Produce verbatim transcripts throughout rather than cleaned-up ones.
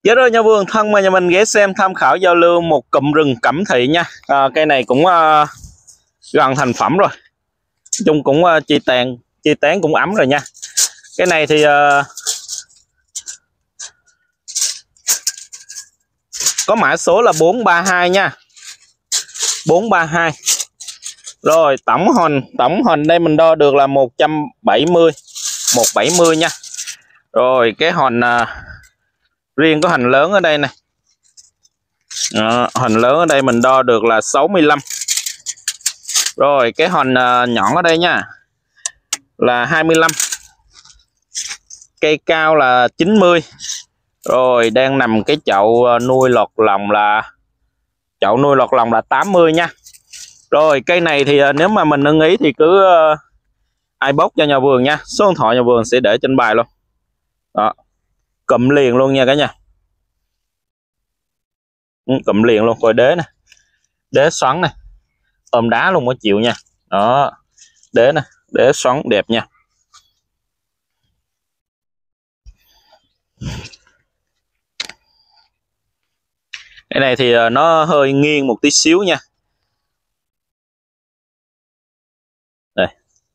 Dạ rồi nhà vườn thân mời nhà mình ghé xem tham khảo giao lưu một cụm rừng Cẩm Thị nha. À, cây này cũng uh, gần thành phẩm rồi, chung cũng uh, chi tàn chi tán cũng ấm rồi nha. Cái này thì uh, có mã số là bốn ba hai nha, bốn ba hai. Rồi tổng hòn tổng hòn đây mình đo được là một trăm bảy mươi, một trăm bảy mươi nha. Rồi cái hòn uh, riêng có hành lớn ở đây này. Đó, hành lớn ở đây mình đo được là sáu mươi lăm. Rồi cái hòn uh, nhọn ở đây nha là hai mươi lăm. Cây cao là chín mươi. Rồi đang nằm cái chậu nuôi lọt lòng là chậu nuôi lọt lòng là tám mươi nha. Rồi cây này thì uh, nếu mà mình ưng ý thì cứ uh, ai bốc cho nhà vườn nha. Số điện thoại nhà vườn sẽ để trên bài luôn. Đó, cụm liền luôn nha cả nhà. Cụm liền luôn, coi đế nè, đế xoắn nè, ôm đá luôn có chịu nha. Đó, đế nè, đế xoắn đẹp nha. Cái này thì nó hơi nghiêng một tí xíu nha. Đây,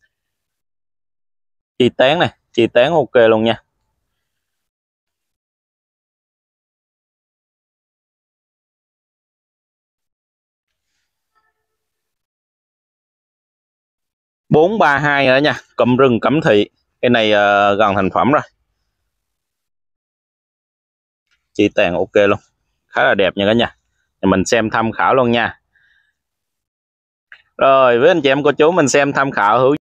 chi tán này, chi tán ok luôn nha. bốn ba hai nữa nha, cụm rừng Cẩm Thị. Cái này uh, gần thành phẩm rồi, chi tàn ok luôn, khá là đẹp nha cả nhà. Mình xem tham khảo luôn nha. Rồi với anh chị em cô chú mình xem tham khảo hữu.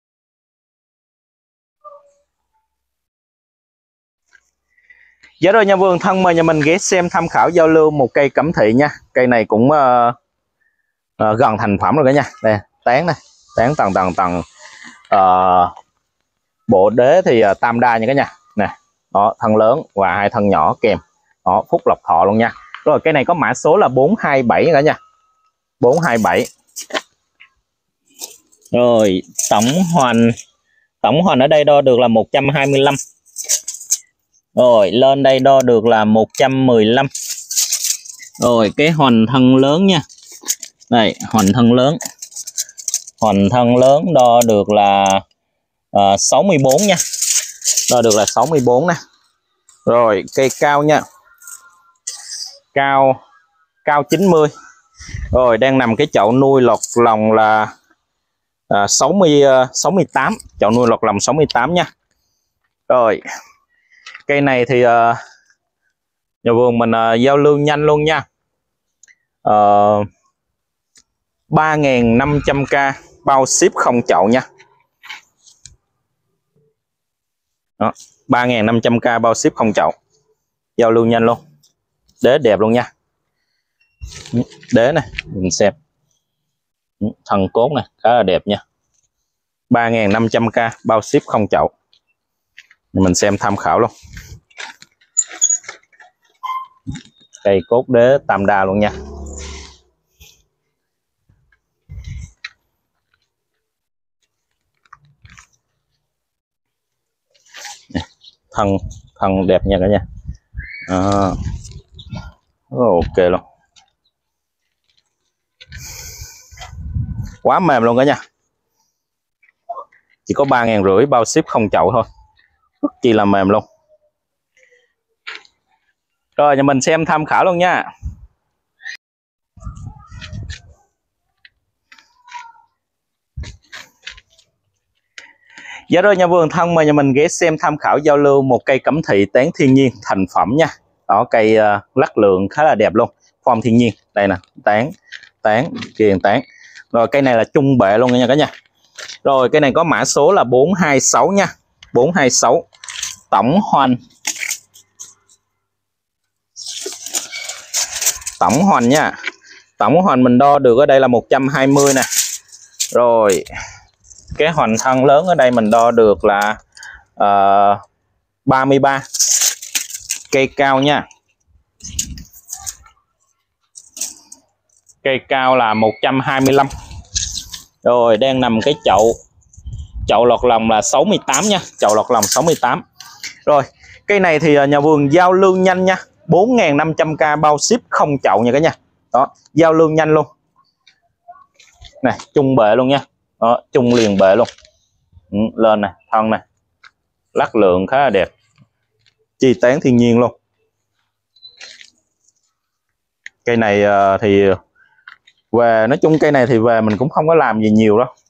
Dạ rồi nhà vườn thân mời nhà mình ghé xem tham khảo giao lưu một cây Cẩm Thị nha. Cây này cũng uh, uh, gần thành phẩm rồi cả nhà. Đây tán này, tán tầng tầng tầng. Uh, bộ đế thì uh, tam đa nha cả nhà. Nè, đó, thân lớn và hai thân nhỏ kèm. Đó, phúc lộc thọ luôn nha. Rồi cái này có mã số là bốn hai bảy cả nhà, bốn hai bảy. Rồi tổng hoành tổng hoành ở đây đo được là một trăm hai mươi lăm. Rồi lên đây đo được là một trăm mười lăm. Rồi cái hoành thân lớn nha. Đây, hoành thân lớn. Hoành thân lớn đo được là uh, sáu mươi bốn nha. Đo được là sáu mươi bốn nè. Rồi cây cao nha. Cao cao chín mươi. Rồi đang nằm cái chậu nuôi lọt lòng là uh, sáu mươi uh, sáu mươi tám, chậu nuôi lọt lòng sáu mươi tám nha. Rồi cây này thì uh, nhà vườn mình uh, giao lưu nhanh luôn nha. uh, ba nghìn năm trăm k bao ship không chậu nha. Đó, ba nghìn năm trăm k bao ship không chậu, giao lưu nhanh luôn. Đế đẹp luôn nha. Đế này mình xem thân cốt này khá là đẹp nha. Ba nghìn năm trăm k bao ship không chậu, mình xem tham khảo luôn. Cây cốt đế tam đa luôn nha. Thân thân đẹp nha cả nhà. À, ok luôn, quá mềm luôn cả nhà. Chỉ có ba ngàn rưỡi bao ship không chậu thôi, rất chi là mềm luôn. Rồi nhà mình xem tham khảo luôn nha. Dạ rồi nhà vườn thân mời nhà mình ghé xem tham khảo giao lưu một cây Cẩm Thị tán thiên nhiên thành phẩm nha. Đó, cây uh, lắc lượng khá là đẹp luôn, form thiên nhiên. Đây nè, tán tán kia tán. Rồi cây này là trung bệ luôn nha cả nhà. Rồi cây này có mã số là bốn hai sáu nha, bốn hai sáu. Tổng hoành tổng hoành nha. Tổng hoành mình đo được ở đây là một trăm hai mươi nè. Rồi cái hoành thân lớn ở đây mình đo được là uh, ba mươi ba. Cây cao nha. Cây cao là một trăm hai mươi lăm. Rồi đang nằm cái chậu chậu lọt lòng là sáu mươi tám nha, chậu lọt lòng sáu mươi tám. Rồi cây này thì nhà vườn giao lưu nhanh nha. bốn nghìn năm trăm k bao ship không chậu nha cả nhà. Đó, giao lưu nhanh luôn. Này, chung bệ luôn nha. Đó, chung liền bệ luôn. Ừ, lên này, thân này. Lắc lượng khá là đẹp. Chi tán thiên nhiên luôn. Cây này uh, thì về, nói chung cây này thì về mình cũng không có làm gì nhiều đâu.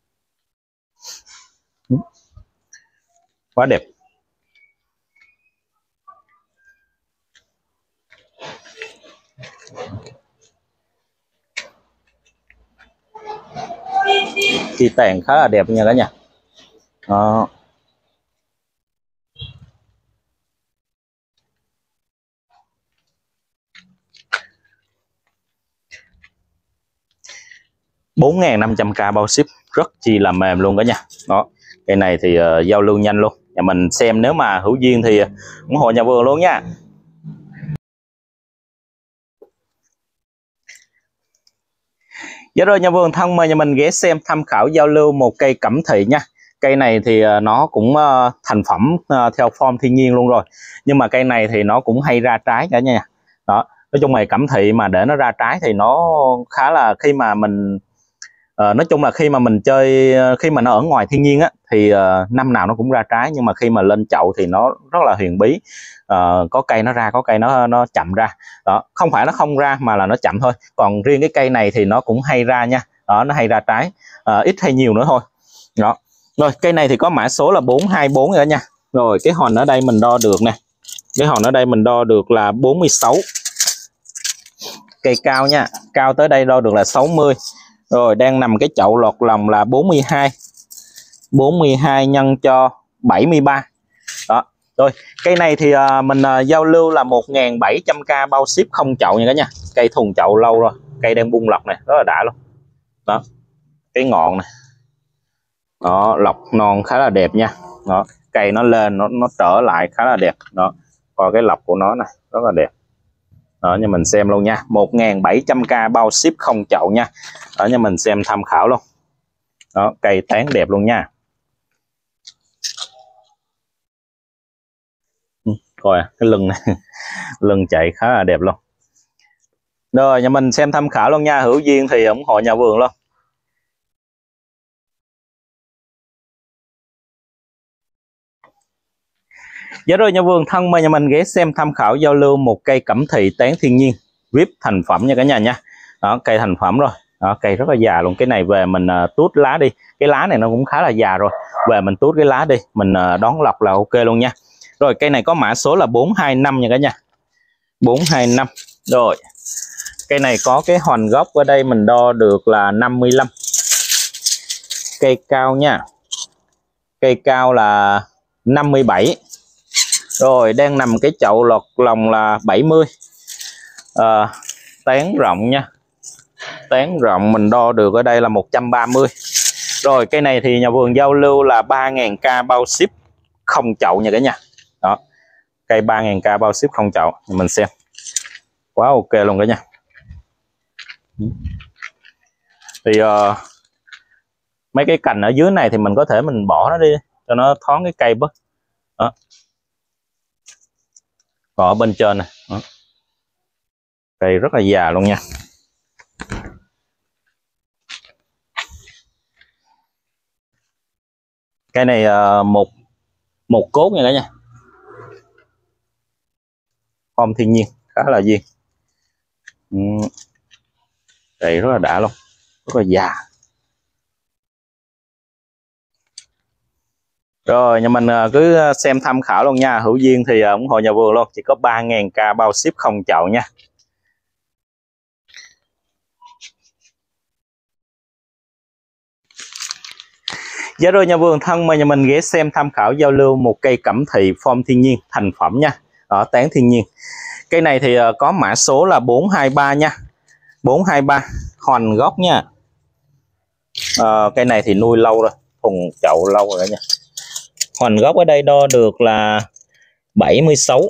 Quá đẹp. Chi tàn khá là đẹp nha cả nhà. Đó. bốn nghìn năm trăm k bao ship rất chi là mềm luôn cả nhà. Đó, cây này thì uh, giao lưu nhanh luôn. Nhà mình xem nếu mà hữu duyên thì ủng hộ nhà vườn luôn nha. Dạ rồi nhà vườn thân mời nhà mình ghé xem tham khảo giao lưu một cây cẩm thị nha. Cây này thì uh, nó cũng uh, thành phẩm uh, theo form thiên nhiên luôn rồi. Nhưng mà cây này thì nó cũng hay ra trái cả nha. Đó, nói chung là cẩm thị mà để nó ra trái thì nó khá là, khi mà mình Uh, nói chung là khi mà mình chơi, khi mà nó ở ngoài thiên nhiên á thì uh, năm nào nó cũng ra trái, nhưng mà khi mà lên chậu thì nó rất là huyền bí. Uh, có cây nó ra, có cây nó nó chậm ra. Đó, không phải nó không ra mà là nó chậm thôi. Còn riêng cái cây này thì nó cũng hay ra nha. Đó, nó hay ra trái, uh, ít hay nhiều nữa thôi. Đó. Rồi cây này thì có mã số là bốn hai bốn nữa nha. Rồi cái hòn ở đây mình đo được nè. Cái hòn ở đây mình đo được là bốn mươi sáu. Cây cao nha, cao tới đây đo được là sáu mươi. Rồi đang nằm cái chậu lọt lòng là bốn mươi hai. bốn mươi hai nhân cho bảy mươi ba. Đó. Rồi, cây này thì uh, mình uh, giao lưu là một nghìn bảy trăm k bao ship không chậu nha cả nhà. Cây thùng chậu lâu rồi, cây đang bung lọc này, rất là đã luôn. Đó. Cái ngọn này. Đó, lọc non khá là đẹp nha. Đó, cây nó lên nó nó trở lại khá là đẹp. Đó. Coi cái lọc của nó này, rất là đẹp. Đó, nha mình xem luôn nha, một nghìn bảy trăm k bao ship không chậu nha. Đó, nha mình xem tham khảo luôn. Đó, cây tán đẹp luôn nha. Ừ, coi cái lưng này lưng chạy khá là đẹp luôn. Rồi, nhà mình xem tham khảo luôn nha, hữu duyên thì ủng hộ nhà vườn luôn. Dạ rồi nhà vườn thân mời nhà mình ghé xem tham khảo giao lưu một cây cẩm thị tán thiên nhiên vê i pê thành phẩm nha cả nhà nha. Đó, cây thành phẩm rồi. Đó, cây rất là già luôn. Cái này về mình uh, tuốt lá đi. Cái lá này nó cũng khá là già rồi. Về mình tuốt cái lá đi, mình uh, đón lọc là ok luôn nha. Rồi cây này có mã số là bốn hai năm nha cả nhà. bốn hai năm. Rồi. Cây này có cái hoành gốc ở đây mình đo được là năm mươi lăm. Cây cao nha. Cây cao là năm mươi bảy. Rồi đang nằm cái chậu lọt lòng là bảy mươi. À, tán rộng nha. Tán rộng mình đo được ở đây là một trăm ba mươi. Rồi cây này thì nhà vườn giao lưu là ba nghìn k bao ship không chậu nha cả nhà. Đó. Cây ba nghìn k bao ship không chậu, mình xem. Quá ok luôn cả nhà. Thì uh, mấy cái cành ở dưới này thì mình có thể mình bỏ nó đi cho nó thoáng cái cây bớt. Đó. Còn ở bên trên này. Đó. Cây rất là già luôn nha. Cây này uh, một một cốt nha cả nhà. Form thiên nhiên khá là duyên. Ừ. Cây rất là đã luôn, rất là già. Rồi nhà mình cứ xem tham khảo luôn nha, hữu duyên thì ủng hộ nhà vườn luôn, chỉ có ba nghìn k bao ship không chậu nha. Dạ rồi nhà vườn thân mời nhà mình ghé xem tham khảo giao lưu một cây cẩm thị form thiên nhiên thành phẩm nha. Ở tán thiên nhiên. Cây này thì có mã số là bốn hai ba nha. bốn hai ba hoành gốc nha. À, cây này thì nuôi lâu rồi, thùng chậu lâu rồi nha. Hoành gốc ở đây đo được là bảy mươi sáu.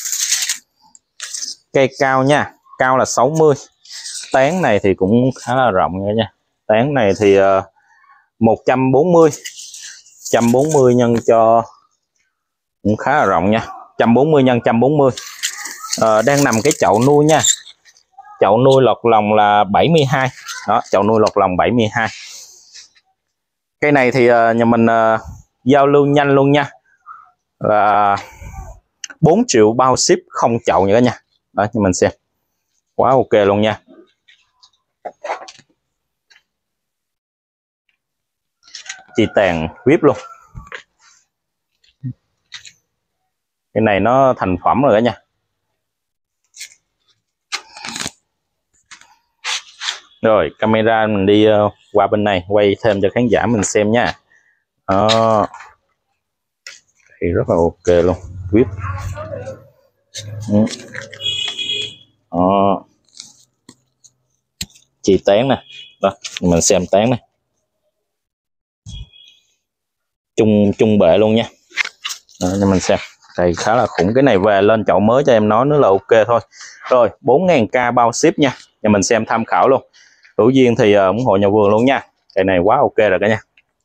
Cây cao nha, cao là sáu mươi. Tán này thì cũng khá là rộng nha. Tán này thì uh, một trăm bốn mươi. một trăm bốn mươi nhân cho cũng khá là rộng nha. một trăm bốn mươi nhân một trăm bốn mươi. à, đang nằm cái chậu nuôi nha. Chậu nuôi lọt lòng là bảy mươi hai. Đó, chậu nuôi lọt lòng bảy mươi hai. Cây này thì uh, nhà mình uh, giao lưu nhanh luôn nha, là bốn triệu bao ship không chậu nha cả nhà. Đó, cho mình xem quá ok luôn nha. Chi tàn vip luôn. Cái này nó thành phẩm rồi cả nhà. Rồi camera mình đi uh, qua bên này quay thêm cho khán giả mình xem nha. Đó. Thì rất là ok luôn, vip. Đó. Chi tán nè. Đó, mình xem tán nè. Trung trung bệ luôn nha. Đó, cho mình xem. Đây khá là khủng. Cái này về lên chậu mới cho em nói nữa là ok thôi. Rồi bốn nghìn k bao ship nha. Nhà mình xem tham khảo luôn. Hữu duyên thì uh, ủng hộ nhà vườn luôn nha. Cái này quá ok rồi cả nhà.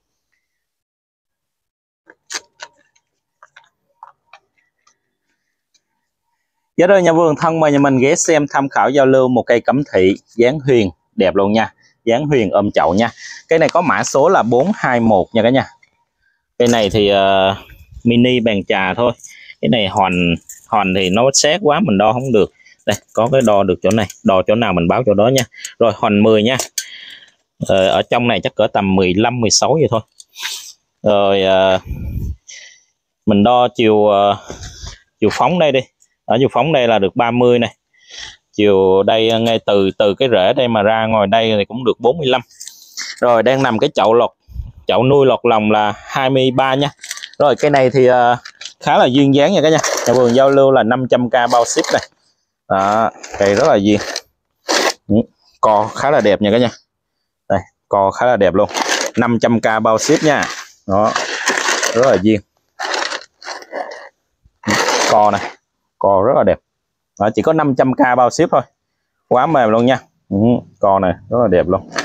Dạ rồi nhà vườn thân mời nhà mình ghé xem tham khảo giao lưu một cây cẩm thị dáng huyền đẹp luôn nha. Dáng huyền ôm chậu nha. Cây này có mã số là bốn hai mốt nha cả nhà. Cây này thì uh, mini bàn trà thôi. Cái này hòn hòn thì nó xét quá mình đo không được. Đây có cái đo được chỗ này, đo chỗ nào mình báo chỗ đó nha. Rồi hòn mười nha. Ờ, ở trong này chắc cỡ tầm mười lăm mười sáu vậy thôi. Rồi uh, mình đo chiều uh, chiều phóng đây đi. Ở chiều phóng đây là được ba mươi này. Chiều đây ngay từ từ cái rễ đây mà ra ngoài đây thì cũng được bốn mươi lăm. Rồi đang nằm cái chậu lọt chậu nuôi lọt lòng là hai mươi ba nha. Rồi cây này thì uh, khá là duyên dáng nha cả nhà. Nhà vườn giao lưu là năm trăm k bao ship này. Đó, cây rất là duyên. Co khá là đẹp nha cả nhà. Đây, co khá là đẹp luôn. năm trăm k bao ship nha. Đó. Rất là duyên. Co này, co rất là đẹp. Đó, chỉ có năm trăm k bao ship thôi. Quá mềm luôn nha. Ừ, co này rất là đẹp luôn.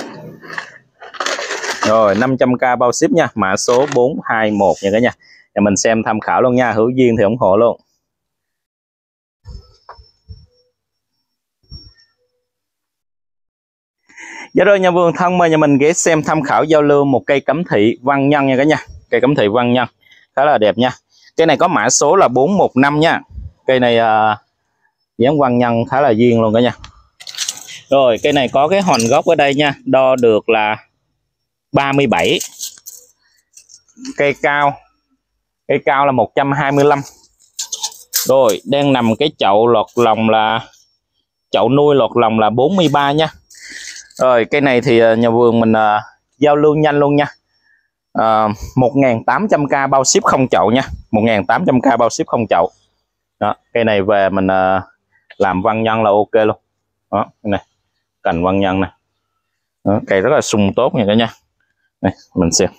Rồi năm trăm k bao ship nha, mã số bốn hai mốt nha cả nhà. Nhà mình xem tham khảo luôn nha, hữu duyên thì ủng hộ luôn. Dạ rồi nhà vườn thân mời nhà mình ghé xem tham khảo giao lưu một cây cẩm thị văn nhân nha cả nhà. Cây cẩm thị văn nhân khá là đẹp nha. Cây này có mã số là bốn một năm nha. Cây này uh, dáng văn nhân khá là duyên luôn cả nhà. Rồi cây này có cái hòn gốc ở đây nha, đo được là ba mươi bảy. Cây cao cây cao là một trăm hai mươi lăm. Rồi đang nằm cái chậu lọt lòng là chậu nuôi lọt lòng là bốn mươi ba nha. Rồi cây này thì nhà vườn mình uh, giao lưu nhanh luôn nha. uh, một nghìn tám trăm k bao ship không chậu nha. Một nghìn tám trăm k bao ship không chậu. Đó, cây này về mình uh, làm văn nhân là ok luôn. Đó, cái này cành văn nhân này. Đó, cây rất là sung tốt nha cả nhà. Đây mình xem.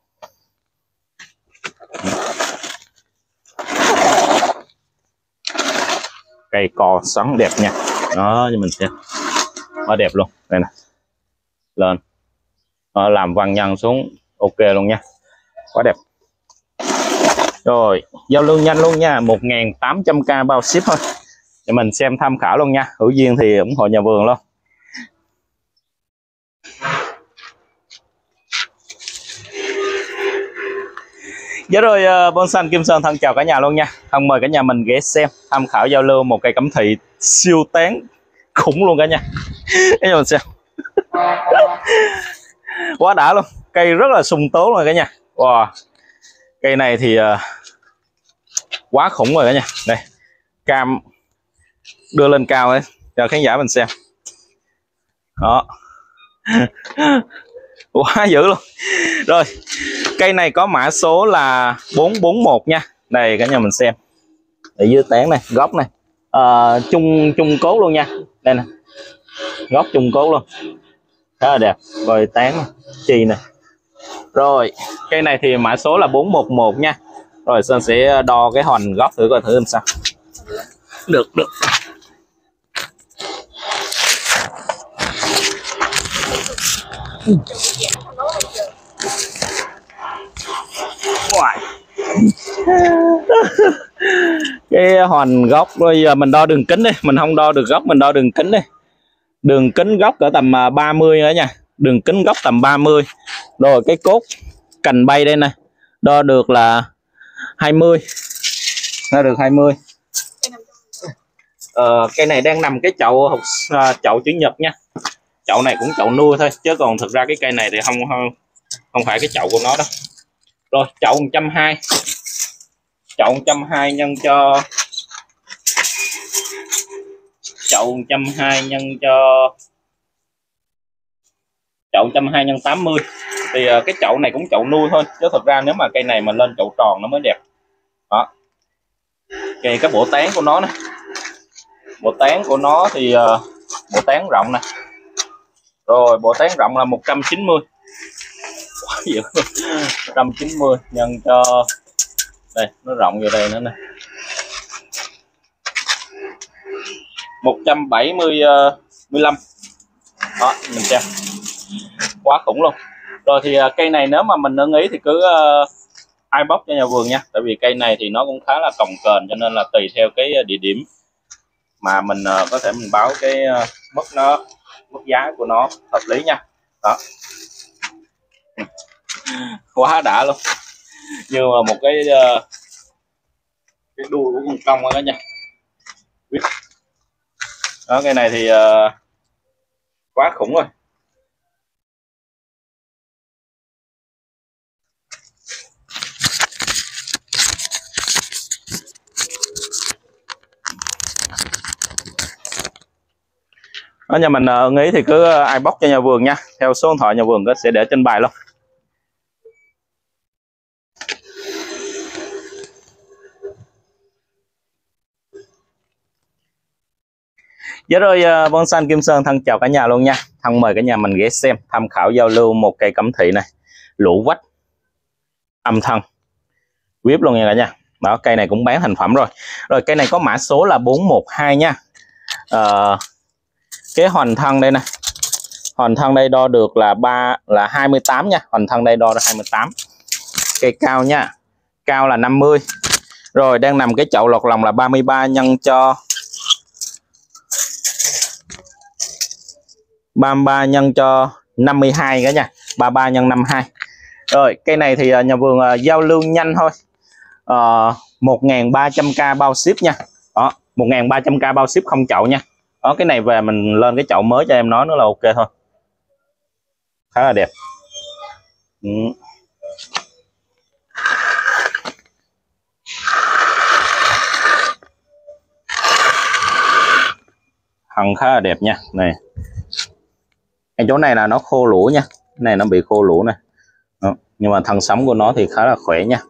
Cây co xoắn đẹp nha. Đó cho mình xem. Quá đẹp luôn. Đây nè. Lên. Đó, làm văn nhân xuống ok luôn nha. Quá đẹp. Rồi giao lưu nhanh luôn nha. Một nghìn tám trăm k bao ship thôi. Để mình xem tham khảo luôn nha. Hữu duyên thì ủng hộ nhà vườn luôn. Dạ rồi uh, Bonsai Kim Sơn thân chào cả nhà luôn nha. Thân mời cả nhà mình ghé xem tham khảo giao lưu một cây cẩm thị siêu tán khủng luôn cả nhà. Các nhà mình xem. Quá đã luôn. Cây rất là sung tố rồi cả nhà. Wow. Cây này thì uh, quá khủng rồi cả nhà. Đây cam đưa lên cao đấy cho khán giả mình xem. Đó. Quá dữ luôn. Rồi cây này có mã số là bốn bốn mốt nha. Đây cả nhà mình xem. Ở dưới tán này, gốc này à, chung chung cốt luôn nha. Đây nè, gốc chung cốt luôn, khá là đẹp. Rồi tán này, chì nè. Rồi cây này thì mã số là bốn một một nha. Rồi Sơn sẽ đo cái hòn gốc thử coi thử làm sao. Được được. Wow. Cái hòn gốc bây giờ mình đo đường kính đi, mình không đo được góc, mình đo đường kính đi. Đường kính gốc cỡ tầm ba mươi nữa nha, đường kính gốc tầm ba mươi. Rồi cái cốt cành bay đây nè, đo được là hai mươi, đo được hai mươi. Ờ, cây này đang nằm cái chậu hộp chậu chữ nhật nha. Chậu này cũng chậu nuôi thôi, chứ còn thực ra cái cây này thì không không, không phải cái chậu của nó đó. Rồi chậu một trăm hai mươi, chậu một trăm hai mươi nhân cho chậu một trăm hai mươi nhân cho chậu một trăm hai mươi nhân tám mươi. Thì uh, cái chậu này cũng chậu nuôi thôi, chứ thực ra nếu mà cây này mà lên chậu tròn nó mới đẹp. Đó. Cây cái bộ tán của nó nè. Bộ tán của nó thì uh, bộ tán rộng nè. Rồi bộ tán rộng là một trăm chín mươi. Quá dữ. một trăm chín mươi nhân cho đây, nó rộng như đây nữa nè. một trăm bảy mươi lăm. Đó, mình xem. Quá khủng luôn. Rồi thì uh, cây này nếu mà mình ưng ý thì cứ uh, ai bóc cho nhà vườn nha. Tại vì cây này thì nó cũng khá là cồng kềnh, cho nên là tùy theo cái địa điểm mà mình uh, có thể mình báo cái uh, mức nó mức giá của nó hợp lý nha. Đó. Quá đã luôn. Như là một cái uh, cái đuôi của con công đó nha. Đó, cái này thì uh, quá khủng rồi. Ở nhà mình uh, nghĩ thì cứ ai bóc cho nhà vườn nha, theo số điện thoại nhà vườn sẽ để trên bài luôn. Dạ rồi, uh, Bonsai Kim Sơn thân chào cả nhà luôn nha. Thân mời cả nhà mình ghé xem tham khảo giao lưu một cây cẩm thị này, lũ vách âm thân whip luôn nha cả nhà. Đó, cây này cũng bán thành phẩm rồi. Rồi cây này có mã số là bốn một hai nha. Uh, cái hoành thân đây nè, hoành thân đây đo được là ba là hai mươi tám nha, hoành thân đây đo là hai mươi tám. Cây cao nha, cao là năm mươi. Rồi đang nằm cái chậu lọt lòng là ba mươi ba nhân cho ba mươi ba nhân cho năm mươi hai cả nhà, ba mươi ba nhân năm mươi hai. Rồi cây này thì nhà vườn uh, giao lưu nhanh thôi. Uh, một nghìn ba trăm k bao ship nha. Đó, một nghìn ba trăm k bao ship không chậu nha. Đó, cái này về mình lên cái chậu mới cho em nói nữa là ok thôi. Khá là đẹp. Ừ. Hằng khá là đẹp nha. Này, cái chỗ này là nó khô lũa nha, cái này nó bị khô lũa này. Đó. Nhưng mà thân sống của nó thì khá là khỏe nha.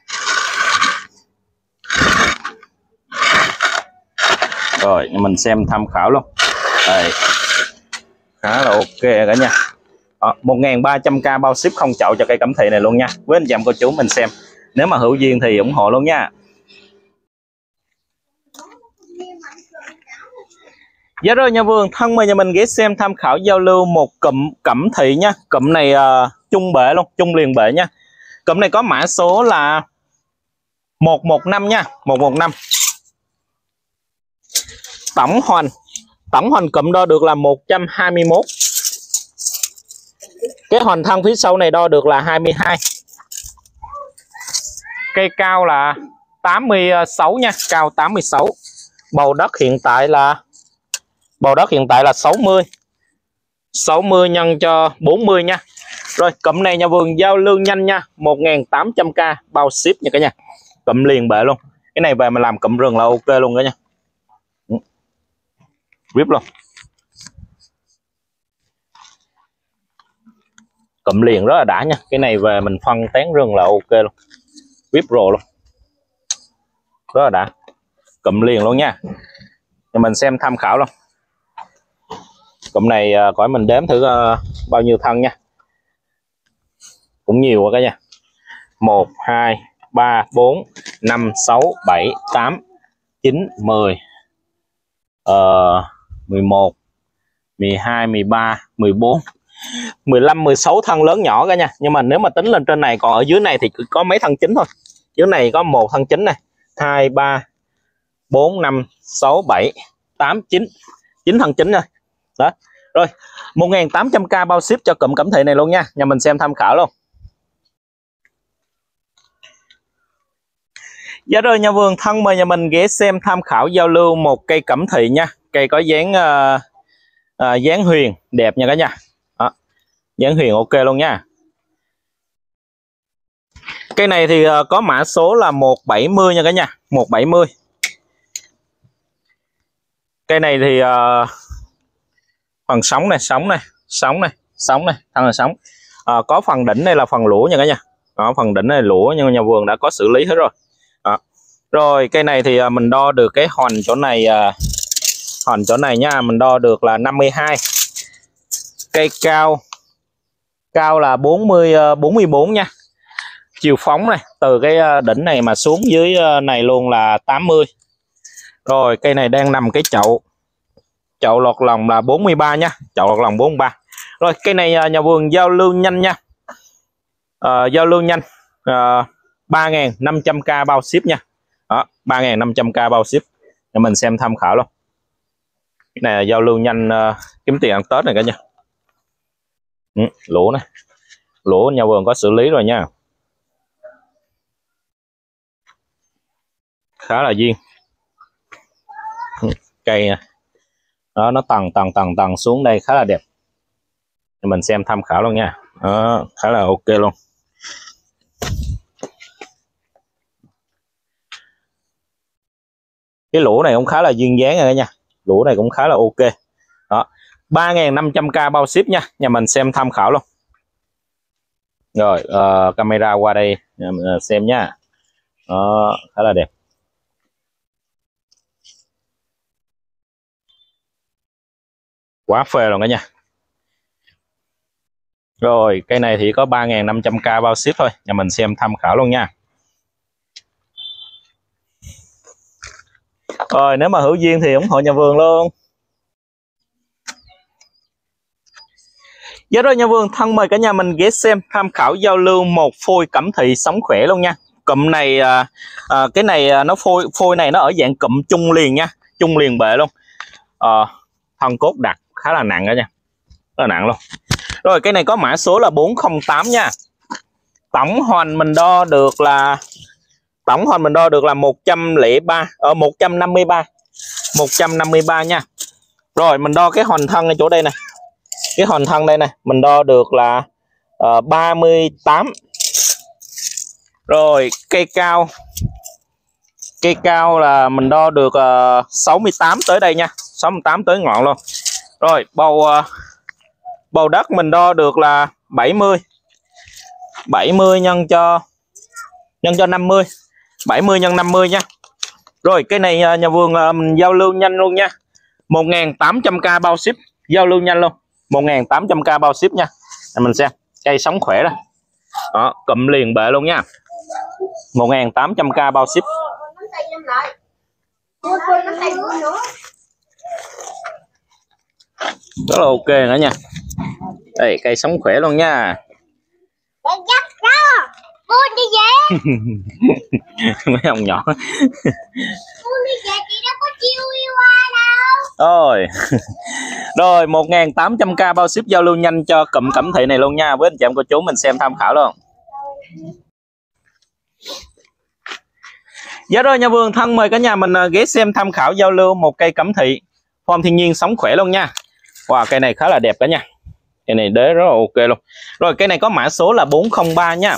Rồi mình xem tham khảo luôn. Đây, khá là ok cả nhà. Đó, một nghìn ba trăm k bao ship không chậu cho cây cẩm thị này luôn nha. Với anh chị em cô chú mình xem, nếu mà hữu duyên thì ủng hộ luôn nha. Dạ rồi nhà vườn, thân mời nhà mình ghé xem tham khảo giao lưu một cụm cẩm thị nha. Cụm này uh, chung bể luôn, chung liền bể nha. Cụm này có mã số là một một năm nha, một một năm. Tổng hoành, tổng hoành cụm đo được là một trăm hai mươi mốt. Cái hoành thân phía sau này đo được là hai mươi hai. Cây cao là tám mươi sáu nha, cao tám mươi sáu. Bầu đất hiện tại là bầu đất hiện tại là sáu mươi. sáu mươi nhân cho bốn mươi nha. Rồi cụm này nhà vườn giao lưu nhanh nha, một nghìn tám trăm k bao ship nha cả nhà. Cụm liền bệ luôn. Cái này về mà làm cụm rừng là ok luôn cả nhà. Whip luôn. Cụm liền rất là đã nha. Cái này về mình phân tán rừng là ok luôn. Whip rồ luôn. Rất là đã. Cụm liền luôn nha. Thì mình xem tham khảo luôn. Cụm này uh, coi mình đếm thử uh, bao nhiêu thân nha. Cũng nhiều quá cả nhà. một, hai, ba, bốn, năm, sáu, bảy, tám, chín, mười, uh, mười một, mười hai, mười ba, mười bốn, mười lăm, mười sáu thân lớn nhỏ cả nha. Nhưng mà nếu mà tính lên trên này, còn ở dưới này thì có mấy thân chính thôi. Dưới này có một thân chính này, hai, ba, bốn, năm, sáu, bảy, tám, chín. chín thằng chín rồi. Đó. Rồi, một nghìn tám trăm k bao ship cho cụm cẩm thị này luôn nha. Nhà mình xem tham khảo luôn. Dạ rồi nhà vườn thân mời nhà mình ghé xem tham khảo giao lưu một cây cẩm thị nha. Cây có dáng uh, uh, dáng huyền đẹp nha cả nhà. Đó. Dáng huyền ok luôn nha. Cây này thì uh, có mã số là một bảy mươi nha cả nhà, một bảy mươi. Cây này thì uh, phần sóng này, sóng này, sóng này, sóng này, thân là sóng. Uh, có phần đỉnh đây là phần lũa nha cả nhà. Đó, phần đỉnh này lũa nhưng nhà vườn đã có xử lý hết rồi. Đó. Rồi cây này thì uh, mình đo được cái hòn chỗ này, uh, hòn chỗ này nha, mình đo được là năm mươi hai. Cây cao cao là bốn mươi, bốn mươi bốn nha. Chiều phóng này, từ cái đỉnh này mà xuống dưới này luôn là tám mươi. Rồi cây này đang nằm cái chậu chậu lọt lòng là bốn mươi ba nha, chậu lọt lòng bốn mươi ba. Rồi cây này nhà vườn giao lưu nhanh nha. À, giao lưu nhanh. À, ba nghìn năm trăm k bao ship nha. Đó, ba nghìn năm trăm k bao ship. Để mình xem tham khảo luôn. Cái này là giao lưu nhanh, uh, kiếm tiền ăn Tết này cả nhà. Ừ, lũa này. Lũa nhà vườn có xử lý rồi nha. Khá là duyên. Cây đó nó tầng tầng tầng tầng xuống đây khá là đẹp. Để mình xem tham khảo luôn nha. Đó, khá là ok luôn. Cái lũa này cũng khá là duyên dáng rồi nha. Lũa này cũng khá là ok. Đó, ba nghìn năm trăm k bao ship nha. Nhà mình xem tham khảo luôn. Rồi uh, camera qua đây uh, xem nha. Đó, khá là đẹp. Quá phê rồi cả nha. Rồi cây này thì có ba nghìn năm trăm k bao ship thôi. Nhà mình xem tham khảo luôn nha. Rồi nếu mà hữu duyên thì ủng hộ nhà vườn luôn. Dạ rồi nhà vườn thân mời cả nhà mình ghé xem tham khảo giao lưu một phôi cẩm thị sống khỏe luôn nha. Cụm này à, à, cái này à, nó phôi phôi này nó ở dạng cụm trung liền nha, trung liền bệ luôn. À, thân cốt đặc khá là nặng đó nha, rất là nặng luôn. Rồi cái này có mã số là bốn không tám nha. Tổng hoành mình đo được là tổng hoành mình đo được là một trăm lẻ ba ở một trăm năm mươi ba, một trăm năm mươi ba nha. Rồi mình đo cái hoành thân ở chỗ đây này, cái hoành thân đây này mình đo được là uh, ba mươi tám. Rồi cây cao cây cao là mình đo được uh, sáu mươi tám tới đây nha, sáu mươi tám tới ngọn luôn. Rồi bầu uh, bầu đất mình đo được là bảy mươi, bảy mươi nhân cho nhân cho năm mươi, bảy mươi nhân năm mươi nha. Rồi cái này uh, nhà vườn uh, mình giao lưu nhanh luôn nha, một nghìn tám trăm k bao ship, giao lưu nhanh luôn, một nghìn tám trăm k bao ship nha. Để mình xem cây sống khỏe đó. Đó, cụm liền bệ luôn nha, một nghìn tám trăm k bao ship. Rất là ok nữa nha. Đây cây sống khỏe luôn nha. Mấy ông nhỏ. Rồi. Rồi một nghìn tám trăm k bao ship giao lưu nhanh cho cụm cẩm thị này luôn nha. Với anh chị em cô chú mình xem tham khảo luôn. Dạ rồi nhà vườn thân mời cả nhà mình ghé xem tham khảo giao lưu một cây cẩm thị form thiên nhiên sống khỏe luôn nha. Wow, cây này khá là đẹp cả nha. Cây này đế rất là ok luôn. Rồi cây này có mã số là bốn không ba nha.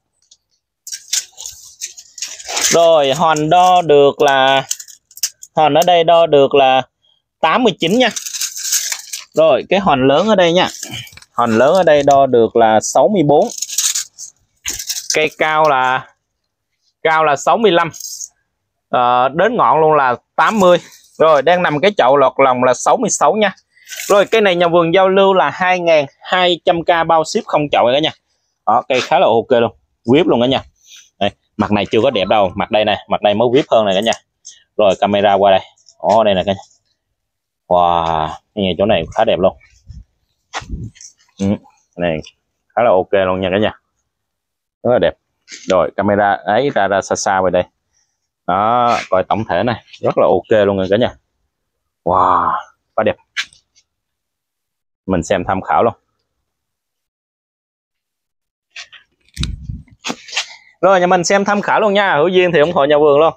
Rồi hòn đo được là hòn ở đây đo được là tám mươi chín nha. Rồi cái hòn lớn ở đây nha, hòn lớn ở đây đo được là sáu mươi bốn. Cây cao là cao là sáu mươi lăm, à, đến ngọn luôn là tám mươi. Rồi đang nằm cái chậu lọt lòng là sáu mươi sáu nha. Rồi cây này nhà vườn giao lưu là hai nghìn hai trăm k bao ship không chậu cả nha. Đó, cây khá là ok luôn, whip luôn cả nhà. Đây, mặt này chưa có đẹp đâu, mặt đây này, mặt đây mới whip hơn này cả nhà. Rồi camera qua đây, ó đây nè cả nhà. Wow, cái chỗ này khá đẹp luôn. Ừ, này khá là ok luôn nha cả nhà, rất là đẹp. Rồi camera ấy ra ra xa xa về đây. Đó, coi tổng thể này rất là ok luôn rồi cả nhà. Wow, quá đẹp. Mình xem tham khảo luôn. Rồi nhà mình xem tham khảo luôn nha. Hữu duyên thì ủng hộ nhà vườn luôn.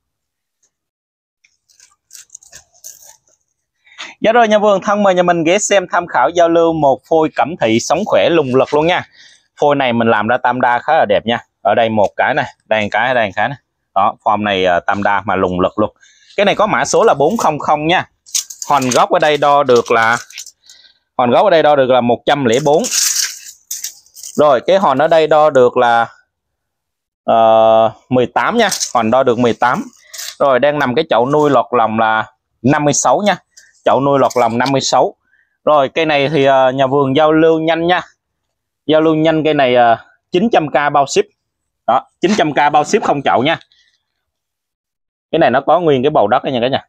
Dạ rồi nhà vườn thân mời nhà mình ghé xem tham khảo giao lưu một phôi cẩm thị sống khỏe lùng lực luôn nha. Phôi này mình làm ra tam đa khá là đẹp nha. Ở đây một cái này, đây một cái, đây một cái này. Đó, form này uh, tam đa mà lùng lực luôn. Cái này có mã số là bốn không không nha. Hòn gốc ở đây đo được là hòn gốc ở đây đo được là một trăm lẻ bốn. Rồi cái hòn ở đây đo được là uh, mười tám nha. Hòn đo được mười tám. Rồi đang nằm cái chậu nuôi lọt lòng là năm mươi sáu nha. Chậu nuôi lọt lòng năm mươi sáu. Rồi cây này thì uh, nhà vườn giao lưu nhanh nha. Giao lưu nhanh cây này uh, chín trăm k bao ship. Đó, chín trăm k bao ship không chậu nha. Cái này nó có nguyên cái bầu đất đó nha cả nhà.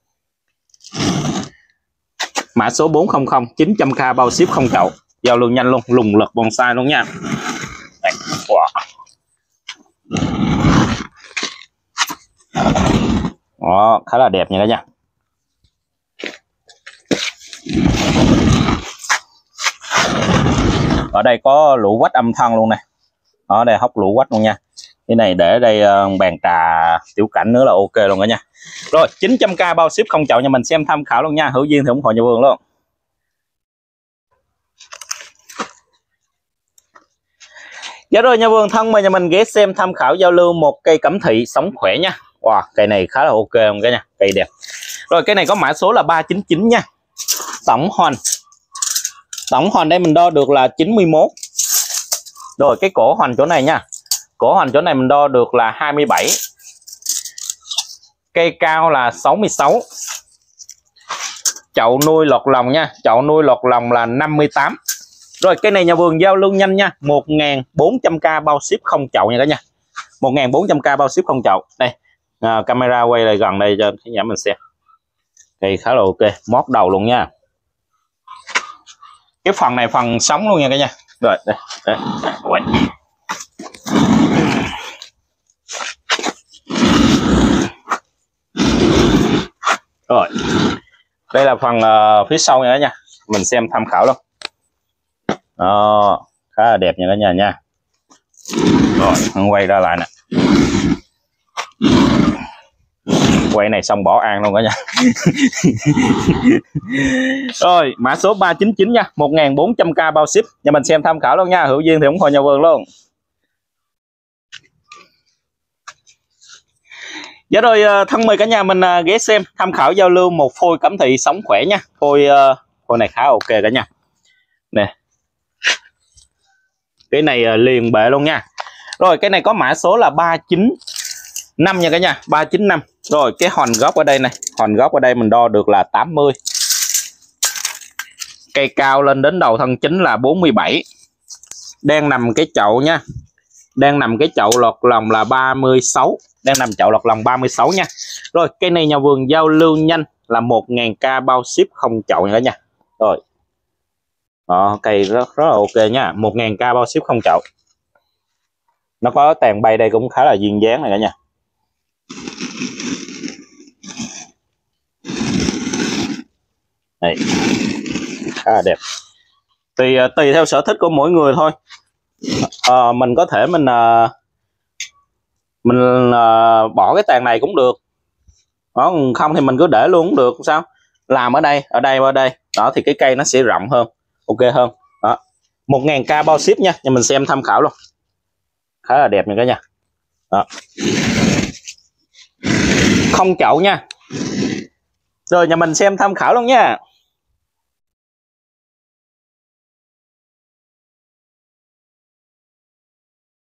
Mã số bốn không không, chín trăm k bao ship không chậu. Giao lưu nhanh luôn, lùng lực bonsai luôn nha. Đây. Wow. Đó, khá là đẹp nha cả nhà. Ở đây có lũ quách âm thân luôn nè. Ở đây hốc lũ quách luôn nha. Cái này để đây uh, bàn trà tiểu cảnh nữa là ok luôn cả nha. Rồi chín trăm k bao ship không chậu nhà mình xem tham khảo luôn nha. Hữu duyên thì ủng hộ nhà vườn luôn. Dạ rồi nhà vườn thân mời nhà mình ghé xem tham khảo giao lưu một cây cẩm thị sống khỏe nha. Wow, cây này khá là ok không cả nhà. Cây đẹp. Rồi cây này có mã số là ba chín chín nha. Tổng hòn. Tổng hòn đây mình đo được là chín mươi mốt. Rồi cái cổ hòn chỗ này nha. Cổ hòn chỗ này mình đo được là hai mươi bảy. Cây cao là sáu mươi sáu. Chậu nuôi lọt lòng nha. Chậu nuôi lọt lòng là năm mươi tám. Rồi cây này nhà vườn giao lưu nhanh nha. một nghìn bốn trăm k bao ship không chậu nha cả nhà. một nghìn bốn trăm k bao ship không chậu. Đây à, camera quay lại gần đây cho khán giả mình xem. Cây khá là ok. Mót đầu luôn nha. Cái phần này phần sống luôn nha cả nhà. Rồi đây, đây. Ui. Rồi đây là phần uh, phía sau nha cả nhà. Mình xem tham khảo luôn. Đó, khá là đẹp nha cả nhà nha. Rồi mình quay ra lại nè. Quay này xong bỏ ăn luôn cả nhà. Rồi mã số ba chín chín nha. một nghìn bốn trăm k bao ship. Nhà mình xem tham khảo luôn nha. Hữu duyên thì ủng hộ nhà vườn luôn. Dạ rồi thân mời cả nhà mình ghé xem tham khảo giao lưu một phôi cẩm thị sống khỏe nha. Phôi phôi này khá ok cả nhà. Nè. Cái này liền bệ luôn nha. Rồi cái này có mã số là ba chín năm nha cả nhà. ba chín năm. Rồi cái hòn gốc ở đây này. Hòn gốc ở đây mình đo được là tám mươi. Cây cao lên đến đầu thân chính là bốn mươi bảy. Đang nằm cái chậu nha. Đang nằm cái chậu lọt lòng là ba mươi sáu. Đang nằm chậu lọt lòng ba mươi sáu nha. Rồi cây này nhà vườn giao lưu nhanh là một nghìn k bao ship không chậu nha cả nhà. Rồi. Đó, cây rất rất là ok nha. một nghìn k bao ship không chậu. Nó có tàn bay đây cũng khá là duyên dáng này cả nhà. Đây. Khá là đẹp. Tùy tùy theo sở thích của mỗi người thôi. À, mình có thể mình mình uh, bỏ cái tàn này cũng được. Đó, không thì mình cứ để luôn cũng được sao. Làm ở đây, ở đây ở đây. Đó thì cái cây nó sẽ rộng hơn, ok hơn. Đó. một nghìn k bao ship nha. Nhà mình xem tham khảo luôn. Khá là đẹp nha cả nhà. Đó. Không chậu nha. Rồi nhà mình xem tham khảo luôn nha.